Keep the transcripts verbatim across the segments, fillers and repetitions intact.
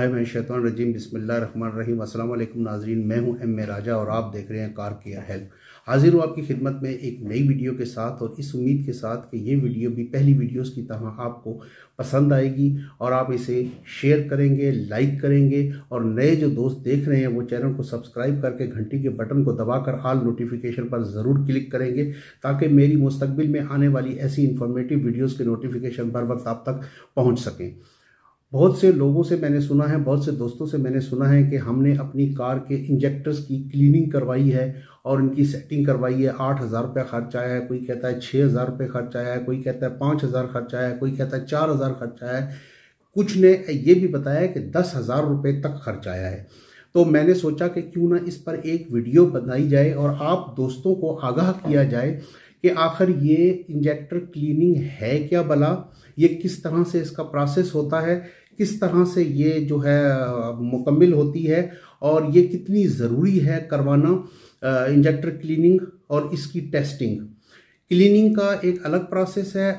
औज़ुबिल्लाहिमिनश्शैतानिर्रजीम बिस्मिल्लाहिर्रहमानिर्रहीम। अस्सलाम वालेकुम नाज़रीन, मैं हूं एम ए राजा और आप देख रहे हैं कार किया हेल्प। हाजिर हूँ आपकी खिदमत में एक नई वीडियो के साथ और इस उम्मीद के साथ कि ये वीडियो भी पहली वीडियोस की तरह आपको पसंद आएगी और आप इसे शेयर करेंगे, लाइक करेंगे और नए जो दोस्त देख रहे हैं वो चैनल को सब्सक्राइब करके घंटी के बटन को दबाकर ऑल नोटिफिकेशन पर ज़रूर क्लिक करेंगे ताकि मेरी मुस्तकबिल में आने वाली ऐसी इंफॉर्मेटिव वीडियोज़ के नोटिफिकेशन बर वक्त आप तक पहुँच सकें। बहुत से लोगों से मैंने सुना है, बहुत से दोस्तों से मैंने सुना है कि हमने अपनी कार के इंजेक्टर्स की क्लीनिंग करवाई है और इनकी सेटिंग करवाई है, आठ हज़ार रुपये खर्च आया है, कोई कहता है छः हज़ार रुपये खर्च आया है, कोई कहता है पाँच हज़ार खर्च आया है, कोई कहता है चार हज़ार खर्च आया है, कुछ ने ये भी बताया कि दस हज़ार रुपये तक खर्च आया है। तो मैंने सोचा कि क्यों ना इस पर एक वीडियो बनाई जाए और आप दोस्तों को आगाह किया जाए कि आखिर ये इंजेक्टर क्लीनिंग है क्या भला, ये किस तरह से इसका प्रोसेस होता है, किस तरह से ये जो है मुकम्मल होती है और ये कितनी ज़रूरी है करवाना इंजेक्टर क्लीनिंग और इसकी टेस्टिंग। क्लीनिंग का एक अलग प्रोसेस है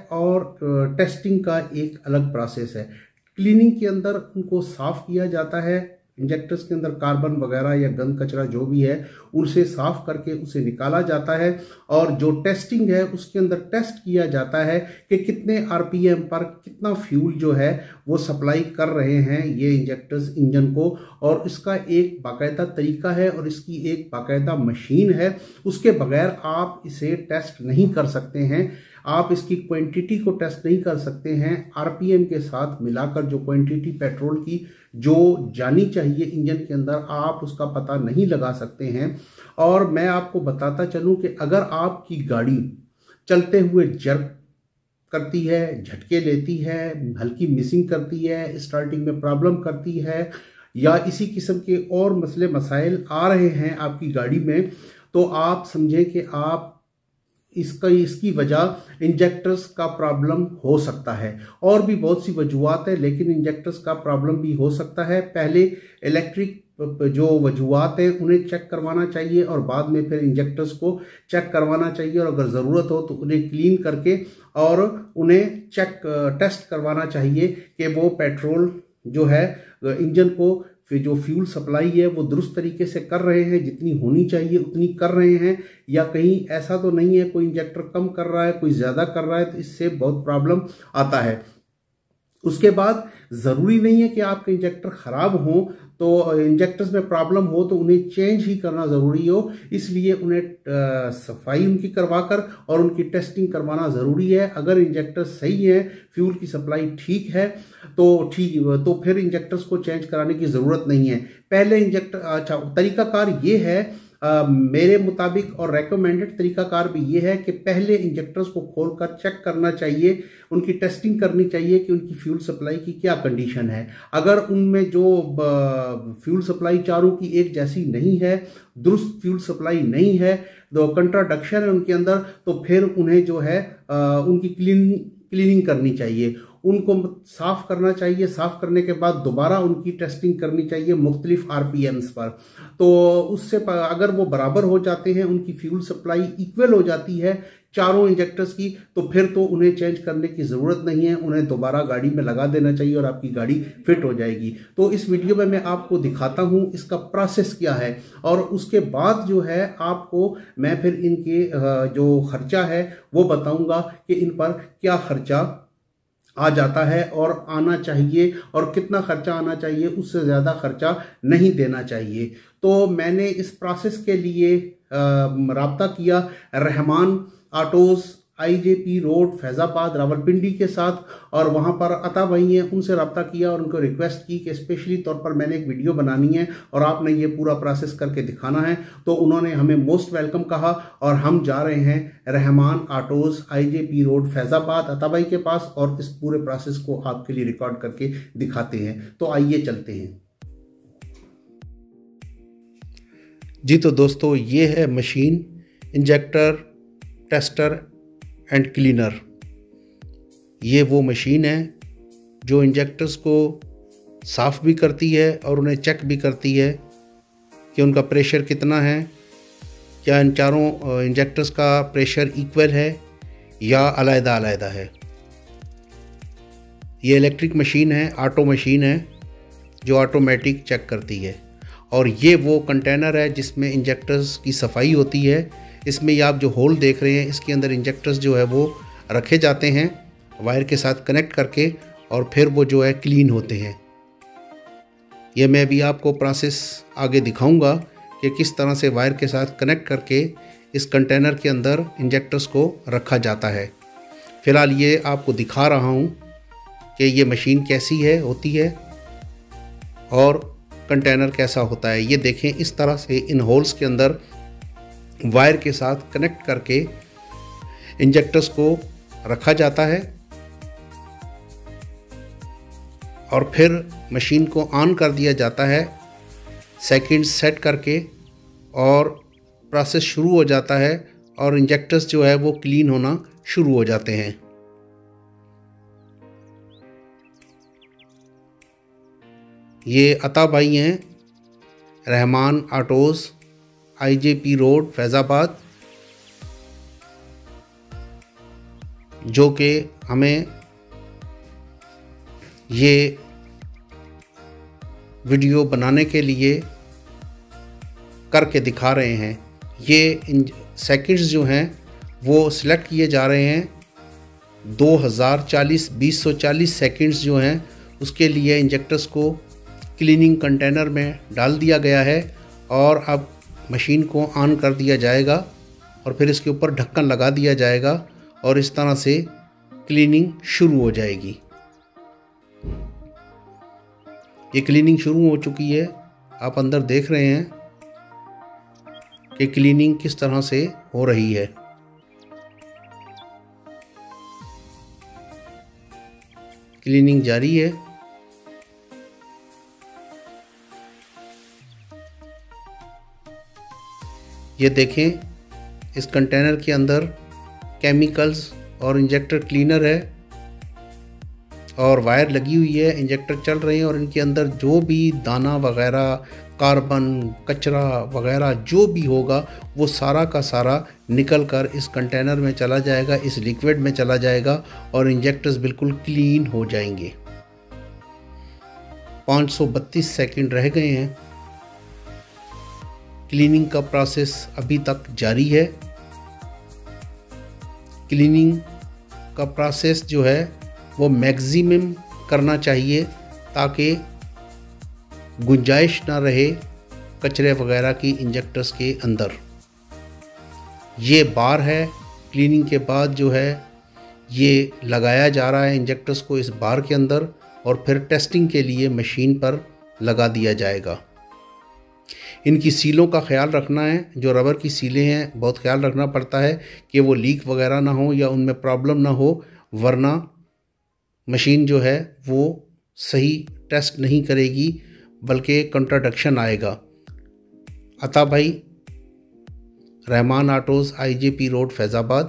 और टेस्टिंग का एक अलग प्रोसेस है। क्लीनिंग के अंदर उनको साफ़ किया जाता है, इंजेक्टर्स के अंदर कार्बन वगैरह या गंद कचरा जो भी है उनसे साफ करके उसे निकाला जाता है और जो टेस्टिंग है उसके अंदर टेस्ट किया जाता है कि कितने आरपीएम पर कितना फ्यूल जो है वो सप्लाई कर रहे हैं ये इंजेक्टर्स इंजन को, और इसका एक बाकायदा तरीका है और इसकी एक बाकायदा मशीन है। उसके बगैर आप इसे टेस्ट नहीं कर सकते हैं, आप इसकी क्वांटिटी को टेस्ट नहीं कर सकते हैं। आरपीएम के साथ मिलाकर जो क्वांटिटी पेट्रोल की जो जानी चाहिए इंजन के अंदर आप उसका पता नहीं लगा सकते हैं। और मैं आपको बताता चलूं कि अगर आपकी गाड़ी चलते हुए जर्क करती है, झटके लेती है, हल्की मिसिंग करती है, स्टार्टिंग में प्रॉब्लम करती है या इसी किस्म के और मसले मसाइल आ रहे हैं आपकी गाड़ी में, तो आप समझें कि आप इसका इसकी वजह इंजेक्टर्स का प्रॉब्लम हो सकता है। और भी बहुत सी वजूहात है लेकिन इंजेक्टर्स का प्रॉब्लम भी हो सकता है। पहले इलेक्ट्रिक जो वजूहात हैं उन्हें चेक करवाना चाहिए और बाद में फिर इंजेक्टर्स को चेक करवाना चाहिए और अगर ज़रूरत हो तो उन्हें क्लीन करके और उन्हें चेक टेस्ट करवाना चाहिए कि वो पेट्रोल जो है इंजन को फिर जो फ्यूल सप्लाई है वो दुरुस्त तरीके से कर रहे हैं, जितनी होनी चाहिए उतनी कर रहे हैं, या कहीं ऐसा तो नहीं है कोई इंजेक्टर कम कर रहा है कोई ज़्यादा कर रहा है, तो इससे बहुत प्रॉब्लम आता है। उसके बाद ज़रूरी नहीं है कि आपके इंजेक्टर ख़राब हों तो इंजेक्टर्स में प्रॉब्लम हो तो उन्हें चेंज ही करना ज़रूरी हो, इसलिए उन्हें सफाई उनकी करवाकर और उनकी टेस्टिंग करवाना ज़रूरी है। अगर इंजेक्टर सही है, फ्यूल की सप्लाई ठीक है तो ठीक तो फिर इंजेक्टर्स को चेंज कराने की ज़रूरत नहीं है। पहले इंजेक्टर अच्छा तरीकाकार ये है Uh, मेरे मुताबिक और रेकमेंडेड तरीकाकार भी ये है कि पहले इंजेक्टर्स को खोलकर चेक करना चाहिए, उनकी टेस्टिंग करनी चाहिए कि उनकी फ्यूल सप्लाई की क्या कंडीशन है। अगर उनमें जो फ्यूल सप्लाई चारों की एक जैसी नहीं है, दुरुस्त फ्यूल सप्लाई नहीं है, तो कंट्राडक्शन है उनके अंदर, तो फिर उन्हें जो है आ, उनकी क्लीन क्लीनिंग करनी चाहिए, उनको साफ करना चाहिए। साफ करने के बाद दोबारा उनकी टेस्टिंग करनी चाहिए मुख्तलिफ आरपीएम्स पर। तो उससे अगर वो बराबर हो जाते हैं, उनकी फ्यूल सप्लाई इक्वल हो जाती है चारों इंजेक्टर्स की, तो फिर तो उन्हें चेंज करने की ज़रूरत नहीं है, उन्हें दोबारा गाड़ी में लगा देना चाहिए और आपकी गाड़ी फिट हो जाएगी। तो इस वीडियो में मैं आपको दिखाता हूँ इसका प्रोसेस क्या है और उसके बाद जो है आपको मैं फिर इनके जो खर्चा है वो बताऊँगा कि इन पर क्या खर्चा आ जाता है और आना चाहिए और कितना खर्चा आना चाहिए, उससे ज़्यादा खर्चा नहीं देना चाहिए। तो मैंने इस प्रोसेस के लिए राब्ता किया Rahman autos IJP road Faizabad Rawalpindi के साथ, और वहाँ पर अता भाई हैं उनसे रब्ता किया और उनको रिक्वेस्ट की कि स्पेशली तौर पर मैंने एक वीडियो बनानी है और आपने ये पूरा प्रोसेस करके दिखाना है। तो उन्होंने हमें मोस्ट वेलकम कहा और हम जा रहे हैं Rahman autos IJP road Faizabad Ata भाई के पास और इस पूरे प्रोसेस को आपके लिए रिकॉर्ड करके दिखाते हैं। तो आइए चलते हैं जी। तो दोस्तों ये है machine, injector tester and cleaner. ये वो मशीन है जो इंजेक्टर्स को साफ़ भी करती है और उन्हें चेक भी करती है कि उनका प्रेशर कितना है, क्या इन चारों इंजेक्टर्स का प्रेशर इक्वल है या अलग अलग है। ये इलेक्ट्रिक मशीन है, ऑटो मशीन है जो ऑटोमेटिक चेक करती है। और ये वो कंटेनर है जिसमें इंजेक्टर्स की सफाई होती है। इसमें ये आप जो होल देख रहे हैं, इसके अंदर इंजेक्टर्स जो है वो रखे जाते हैं वायर के साथ कनेक्ट करके, और फिर वो जो है क्लीन होते हैं। ये मैं भी आपको प्रोसेस आगे दिखाऊंगा कि किस तरह से वायर के साथ कनेक्ट करके इस कंटेनर के अंदर इंजेक्टर्स को रखा जाता है। फ़िलहाल ये आपको दिखा रहा हूँ कि ये मशीन कैसी है होती है और कंटेनर कैसा होता है। ये देखें, इस तरह से इन होल्स के अंदर वायर के साथ कनेक्ट करके इंजेक्टर्स को रखा जाता है और फिर मशीन को ऑन कर दिया जाता है सेकंड सेट करके, और प्रोसेस शुरू हो जाता है और इंजेक्टर्स जो है वो क्लीन होना शुरू हो जाते हैं। ये अता भाई हैं, Rahman autos, IJP road, Faizabad, जो कि हमें ये वीडियो बनाने के लिए करके दिखा रहे हैं। ये सेकंड्स जो हैं वो सिलेक्ट किए जा रहे हैं। दो हज़ार चालीस बीस सौ चालीस सेकंड्स जो हैं उसके लिए इंजेक्टर्स को क्लीनिंग कंटेनर में डाल दिया गया है, और अब मशीन को ऑन कर दिया जाएगा और फिर इसके ऊपर ढक्कन लगा दिया जाएगा और इस तरह से क्लीनिंग शुरू हो जाएगी। ये क्लीनिंग शुरू हो चुकी है, आप अंदर देख रहे हैं कि क्लीनिंग किस तरह से हो रही है। क्लीनिंग जारी है। ये देखें, इस कंटेनर के अंदर केमिकल्स और इंजेक्टर क्लीनर है और वायर लगी हुई है, इंजेक्टर चल रहे हैं और इनके अंदर जो भी दाना वगैरह, कार्बन, कचरा वगैरह जो भी होगा वो सारा का सारा निकल कर इस कंटेनर में चला जाएगा, इस लिक्विड में चला जाएगा और इंजेक्टर्स बिल्कुल क्लीन हो जाएंगे। पाँच सौ बत्तीस सेकंड रह गए हैं। क्लीनिंग का प्रोसेस अभी तक जारी है। क्लीनिंग का प्रोसेस जो है वो मैक्सिमम करना चाहिए ताकि गुंजाइश ना रहे कचरे वगैरह की इंजेक्टर्स के अंदर। ये बार है, क्लीनिंग के बाद जो है ये लगाया जा रहा है इंजेक्टर्स को इस बार के अंदर और फिर टेस्टिंग के लिए मशीन पर लगा दिया जाएगा। इनकी सीलों का ख्याल रखना है, जो रबर की सीलें हैं बहुत ख्याल रखना पड़ता है कि वो लीक वगैरह ना हो या उनमें प्रॉब्लम ना हो, वरना मशीन जो है वो सही टेस्ट नहीं करेगी बल्कि कंट्राडिक्शन आएगा। अता भाई, Rahman autos, IJP road, Faizabad.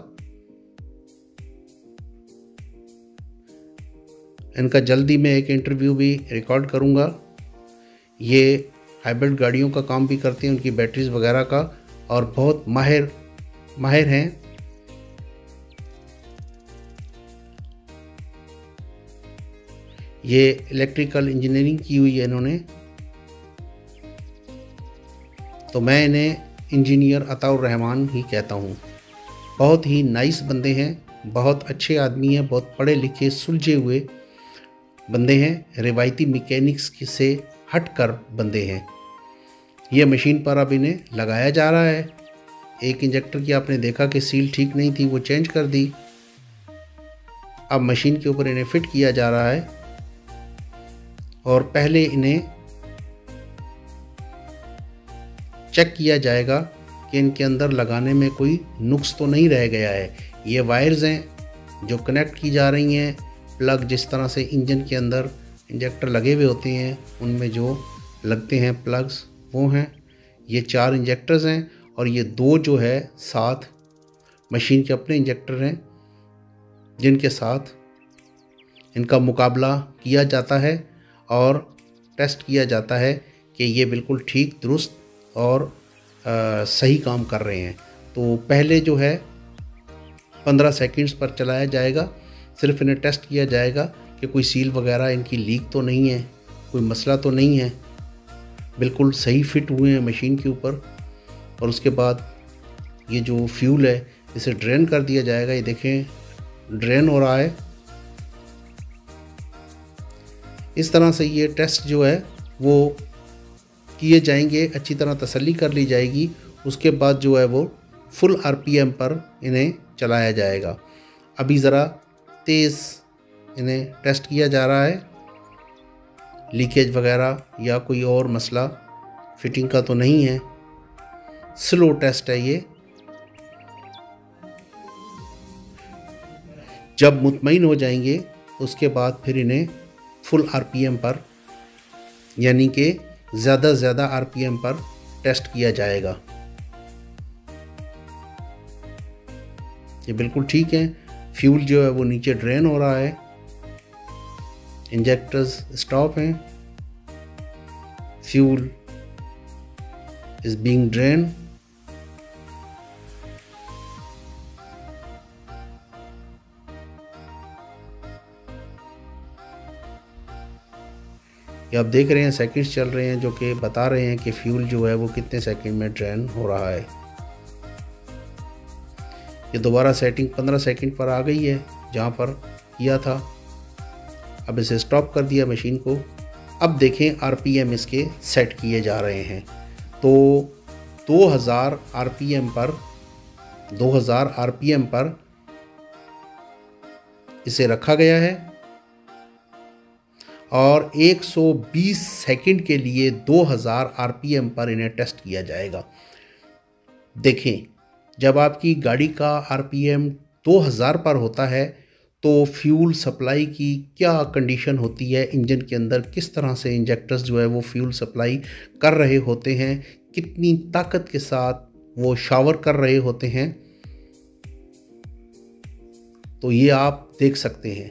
इनका जल्दी में एक इंटरव्यू भी रिकॉर्ड करूँगा। ये हाइब्रिड गाड़ियों का काम भी करते हैं, उनकी बैटरीज वगैरह का, और बहुत माहिर माहिर हैं। ये इलेक्ट्रिकल इंजीनियरिंग की हुई है इन्होंने, तो मैं इन्हें इंजीनियर अताउर रहमान ही कहता हूँ। बहुत ही नाइस बंदे हैं, बहुत अच्छे आदमी हैं, बहुत पढ़े लिखे सुलझे हुए बंदे हैं, रिवायती मैकेनिक्स से हटकर बंदे हैं। ये मशीन पर अब इन्हें लगाया जा रहा है। एक इंजेक्टर की आपने देखा कि सील ठीक नहीं थी, वो चेंज कर दी। अब मशीन के ऊपर इन्हें फिट किया जा रहा है और पहले इन्हें चेक किया जाएगा कि इनके अंदर लगाने में कोई नुक्स तो नहीं रह गया है। ये वायर्स हैं जो कनेक्ट की जा रही हैं, प्लग जिस तरह से इंजन के अंदर इंजेक्टर लगे हुए होते हैं उनमें जो लगते हैं प्लग्स वो हैं। ये चार इंजेक्टर्स हैं और ये दो जो है साथ मशीन के अपने इंजेक्टर हैं जिनके साथ इनका मुकाबला किया जाता है और टेस्ट किया जाता है कि ये बिल्कुल ठीक, दुरुस्त और आ, सही काम कर रहे हैं। तो पहले जो है पंद्रह सेकंड्स पर चलाया जाएगा, सिर्फ इन्हें टेस्ट किया जाएगा कि कोई सील वगैरह इनकी लीक तो नहीं है, कोई मसला तो नहीं है, बिल्कुल सही फिट हुए हैं मशीन के ऊपर। और उसके बाद ये जो फ्यूल है इसे ड्रेन कर दिया जाएगा। ये देखें ड्रेन हो रहा है। इस तरह से ये टेस्ट जो है वो किए जाएंगे, अच्छी तरह तसल्ली कर ली जाएगी। उसके बाद जो है वो फुल आरपीएम पर इन्हें चलाया जाएगा। अभी ज़रा तेज़ इन्हें टेस्ट किया जा रहा है, लीकेज वगैरह या कोई और मसला फिटिंग का तो नहीं है। स्लो टेस्ट है ये। जब मुतमईन हो जाएंगे उसके बाद फिर इन्हें फुल आरपीएम पर यानी कि ज़्यादा से ज़्यादा आरपीएम पर टेस्ट किया जाएगा। ये बिल्कुल ठीक है। फ्यूल जो है वो नीचे ड्रेन हो रहा है, इंजेक्टर्स स्टॉप हैं, फ्यूल इज बीइंग ड्रेन। ये आप देख रहे हैं सेकंड्स चल रहे हैं जो कि बता रहे हैं कि फ्यूल जो है वो कितने सेकंड में ड्रेन हो रहा है। ये दोबारा सेटिंग पंद्रह सेकंड पर आ गई है जहाँ पर किया था। अब इसे स्टॉप कर दिया मशीन को। अब देखें आरपीएम इसके सेट किए जा रहे हैं। तो दो हज़ार आरपीएम पर दो हज़ार आरपीएम पर इसे रखा गया है और एक सौ बीस सेकंड के लिए दो हज़ार आरपीएम पर इन्हें टेस्ट किया जाएगा। देखें जब आपकी गाड़ी का आरपीएम दो हज़ार पर होता है तो फ्यूल सप्लाई की क्या कंडीशन होती है, इंजन के अंदर किस तरह से इंजेक्टर्स जो है वो फ्यूल सप्लाई कर रहे होते हैं, कितनी ताकत के साथ वो शावर कर रहे होते हैं। तो ये आप देख सकते हैं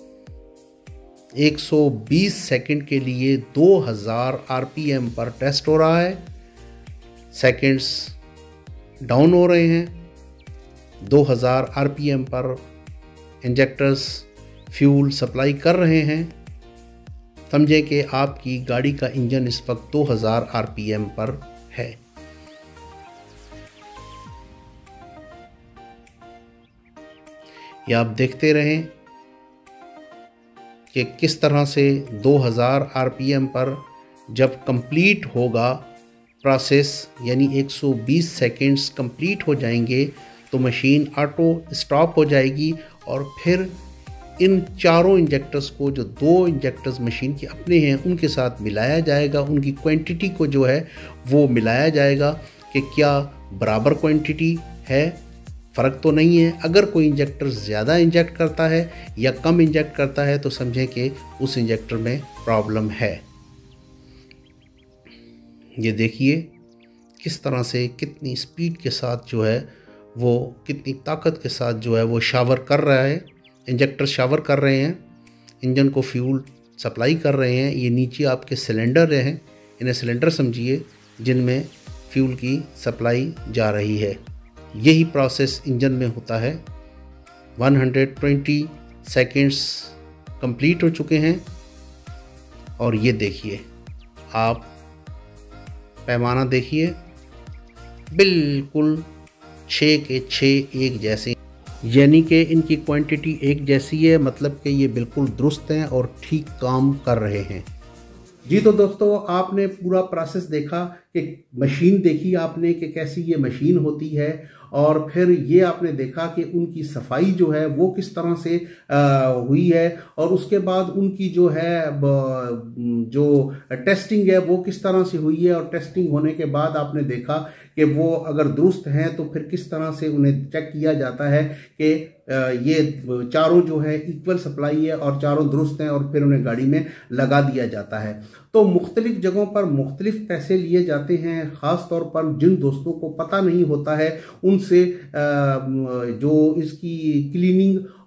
एक सौ बीस सेकंड के लिए दो हज़ार आरपीएम पर टेस्ट हो रहा है। सेकंड्स डाउन हो रहे हैं। दो हज़ार आरपीएम पर इंजेक्टर्स फ्यूल सप्लाई कर रहे हैं। समझें कि आपकी गाड़ी का इंजन इस वक्त दो हज़ार आरपीएम पर है। या आप देखते रहें कि किस तरह से दो हज़ार आरपीएम पर जब कंप्लीट होगा प्रोसेस यानी एक सौ बीस सेकंड्स कंप्लीट हो जाएंगे तो मशीन ऑटो स्टॉप हो जाएगी और फिर इन चारों इंजेक्टर्स को, जो दो इंजेक्टर्स मशीन के अपने हैं, उनके साथ मिलाया जाएगा। उनकी क्वांटिटी को जो है वो मिलाया जाएगा कि क्या बराबर क्वांटिटी है, फ़र्क तो नहीं है। अगर कोई इंजेक्टर ज़्यादा इंजेक्ट करता है या कम इंजेक्ट करता है तो समझें कि उस इंजेक्टर में प्रॉब्लम है। ये देखिए किस तरह से, कितनी स्पीड के साथ जो है वो, कितनी ताकत के साथ जो है वो शावर कर रहा है। इंजेक्टर शावर कर रहे हैं, इंजन को फ्यूल सप्लाई कर रहे हैं। ये नीचे आपके सिलेंडर हैं, इन्हें सिलेंडर समझिए जिनमें फ्यूल की सप्लाई जा रही है। यही प्रोसेस इंजन में होता है। एक सौ बीस सेकंड्स कंप्लीट हो चुके हैं और ये देखिए, आप पैमाना देखिए, बिल्कुल छः के छः एक जैसे, यानी कि इनकी क्वांटिटी एक जैसी है। मतलब कि ये बिल्कुल दुरुस्त हैं और ठीक काम कर रहे हैं। जी तो दोस्तों, आपने पूरा प्रोसेस देखा कि मशीन देखी आपने कि कैसी ये मशीन होती है, और फिर ये आपने देखा कि उनकी सफाई जो है वो किस तरह से आ, हुई है, और उसके बाद उनकी जो है जो टेस्टिंग है वो किस तरह से हुई है। और टेस्टिंग होने के बाद आपने देखा कि वो अगर दुरुस्त हैं तो फिर किस तरह से उन्हें चेक किया जाता है कि ये चारों जो है इक्वल सप्लाई है और चारों दुरुस्त हैं, और फिर उन्हें गाड़ी में लगा दिया जाता है। तो मुख्तलिफ जगहों पर मुख्तलिफ पैसे लिए जाते हैं। ख़ास तौर पर जिन दोस्तों को पता नहीं होता है उनसे जो इसकी क्लीनिंग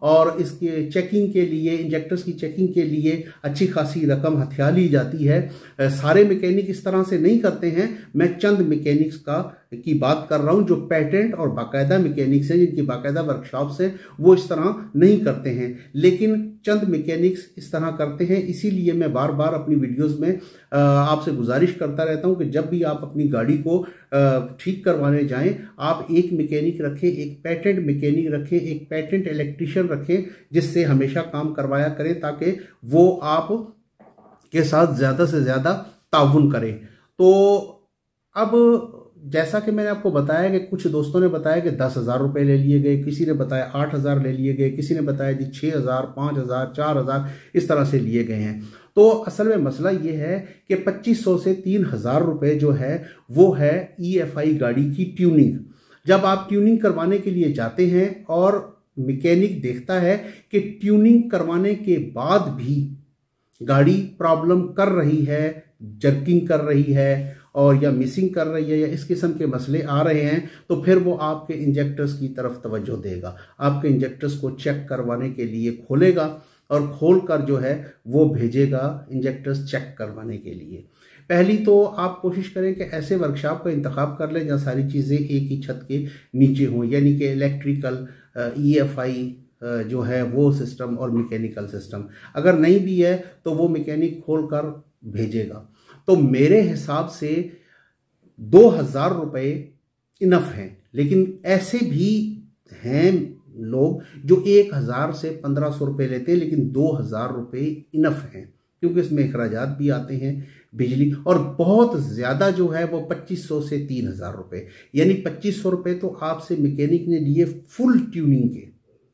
और इसके चेकिंग के लिए, इंजेक्टर्स की चेकिंग के लिए अच्छी खासी रकम हथिया ली जाती है। सारे मैकेनिक इस तरह से नहीं करते हैं। मैं चंद मैकेनिक्स का की बात कर रहा हूं जो पेटेंट और बाकायदा मैकेनिक्स हैं, जिनकी बाकायदा वर्कशॉप्स हैं, वो इस तरह नहीं करते हैं। लेकिन चंद मैकेनिक्स इस तरह करते हैं। इसीलिए मैं बार बार अपनी वीडियोस में आपसे गुजारिश करता रहता हूं कि जब भी आप अपनी गाड़ी को ठीक करवाने जाएं, आप एक मैकेनिक रखें, एक पेटेंट मैकेनिक रखें, एक पेटेंट इलेक्ट्रीशियन रखें, जिससे हमेशा काम करवाया करें ताकि वो आप के साथ ज़्यादा से ज़्यादा ताउन करें। तो अब जैसा कि मैंने आपको बताया कि कुछ दोस्तों ने बताया कि दस हज़ार रुपये ले लिए गए, किसी ने बताया आठ हज़ार ले लिए गए, किसी ने बताया जी छः हज़ार, पाँच हज़ार, चार हज़ार इस तरह से लिए गए हैं। तो असल में मसला ये है कि पच्चीस सौ से तीन हज़ार रुपये जो है वो है ई एफ आई गाड़ी की ट्यूनिंग। जब आप ट्यूनिंग करवाने के लिए जाते हैं और मैकेनिक देखता है कि ट्यूनिंग करवाने के बाद भी गाड़ी प्रॉब्लम कर रही है, जर्किंग कर रही है और या मिसिंग कर रही है या इस किस्म के मसले आ रहे हैं, तो फिर वो आपके इंजेक्टर्स की तरफ तवज्जो देगा, आपके इंजेक्टर्स को चेक करवाने के लिए खोलेगा और खोल कर जो है वो भेजेगा इंजेक्टर्स चेक करवाने के लिए। पहली तो आप कोशिश करें कि ऐसे वर्कशॉप का इंतखाब कर लें जहाँ सारी चीज़ें एक ही छत के नीचे हों, यानी कि इलेक्ट्रिकल, ई एफ आई जो है वो सिस्टम और मैकेनिकल सिस्टम। अगर नहीं भी है तो वो मैकेनिक खोल कर भेजेगा। तो मेरे हिसाब से दो हज़ार रुपये इनफ हैं। लेकिन ऐसे भी हैं लोग जो एक हज़ार से पंद्रह सौ रुपये लेते हैं, लेकिन दो हज़ार रुपये इनफ हैं क्योंकि इसमें अखराजात भी आते हैं, बिजली, और बहुत ज़्यादा जो है वो पच्चीस सौ से तीन हज़ार रुपये, यानी पच्चीस सौ रुपये तो आपसे मैकेनिक ने लिए फुल ट्यूनिंग के,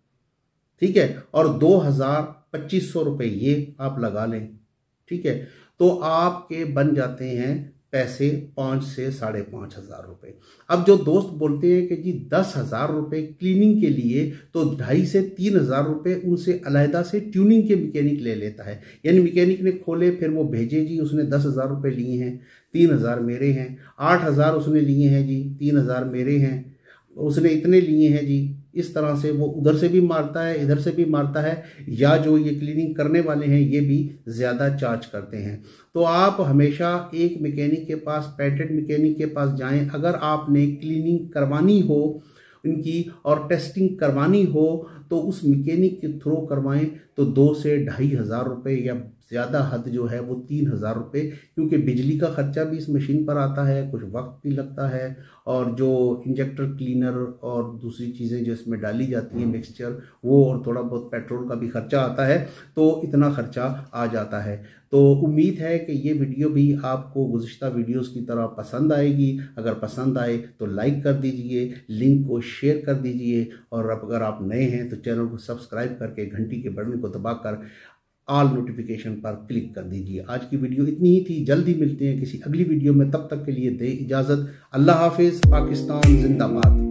ठीक है, और दो हज़ार पच्चीस सौ रुपये ये आप लगा लें, ठीक है, तो आपके बन जाते हैं पैसे पाँच से साढ़े पाँच हज़ार रुपये। अब जो दोस्त बोलते हैं कि जी दस हज़ार रुपये क्लीनिंग के लिए, तो ढाई से तीन हज़ार रुपये उनसे अलहदा से ट्यूनिंग के मैकेनिक ले लेता है। यानी मैकेनिक ने खोले, फिर वो भेजे जी उसने दस हज़ार रुपये लिए हैं, तीन हज़ार मेरे हैं, आठ हज़ार उसने लिए हैं जी, तीन हज़ार मेरे हैं, उसने इतने लिए हैं जी। इस तरह से वो उधर से भी मारता है, इधर से भी मारता है, या जो ये क्लीनिंग करने वाले हैं ये भी ज़्यादा चार्ज करते हैं। तो आप हमेशा एक मैकेनिक के पास, पेटेंट मैकेनिक के पास जाएं। अगर आपने क्लीनिंग करवानी हो इनकी और टेस्टिंग करवानी हो तो उस मैकेनिक के थ्रू करवाएं, तो दो से ढाई हज़ार रुपये या ज़्यादा हद जो है वो तीन हज़ार रुपये, क्योंकि बिजली का ख़र्चा भी इस मशीन पर आता है, कुछ वक्त भी लगता है, और जो इंजेक्टर क्लीनर और दूसरी चीज़ें जो इसमें डाली जाती हैं मिक्सचर, वो और थोड़ा बहुत पेट्रोल का भी ख़र्चा आता है, तो इतना ख़र्चा आ जाता है। तो उम्मीद है कि ये वीडियो भी आपको गुज़िश्ता वीडियोस की तरह पसंद आएगी। अगर पसंद आए तो लाइक कर दीजिए, लिंक को शेयर कर दीजिए, और अगर आप नए हैं तो चैनल को सब्सक्राइब करके घंटी के बटन को दबाकर ऑल नोटिफिकेशन पर क्लिक कर दीजिए। आज की वीडियो इतनी ही थी, जल्दी मिलते हैं किसी अगली वीडियो में, तब तक के लिए दे इजाज़त। अल्लाह हाफिज़। पाकिस्तान जिंदाबाद।